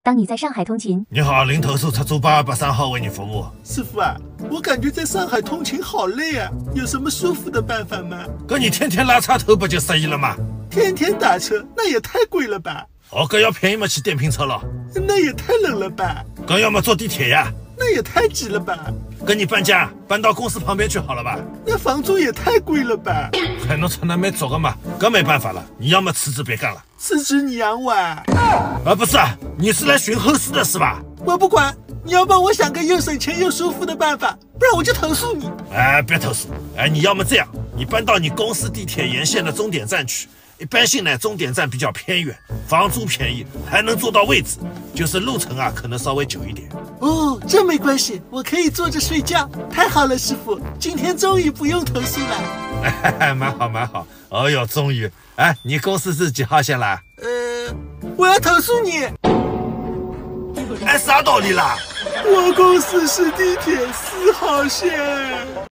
当你在上海通勤， 你好，零投诉出租823号为你服务。 师傅啊，我感觉在上海通勤好累啊，有什么舒服的办法吗？ 跟你天天拉插头不就适宜了吗？ 天天打车那也太贵了吧？ 哦，搿要便宜嘛去电瓶车了。 那也太冷了吧？ 搿要么坐地铁呀。 那也太挤了吧？ 跟你搬家，搬到公司旁边去好了吧？ 那房租也太贵了吧？ 还侬出那没做个嘛？搿没办法了，你要么辞职别干了。 辞职你养我啊？ 不是啊，你是来寻后事的是吧？ 我不管，你要帮我想个又省钱又舒服的办法，不然我就投诉你。 别投诉，你要么这样，你搬到你公司地铁沿线的终点站去。一般性呢，终点站比较偏远，房租便宜，还能坐到位置，就是路程啊可能稍微久一点。 哦，这没关系，我可以坐着睡觉。太好了，师傅，今天终于不用投诉了。 蛮好蛮好。哦哟，终于。你公司是几号线啦？ 我要投诉你。 啥道理啦？ 我公司是地铁4号线。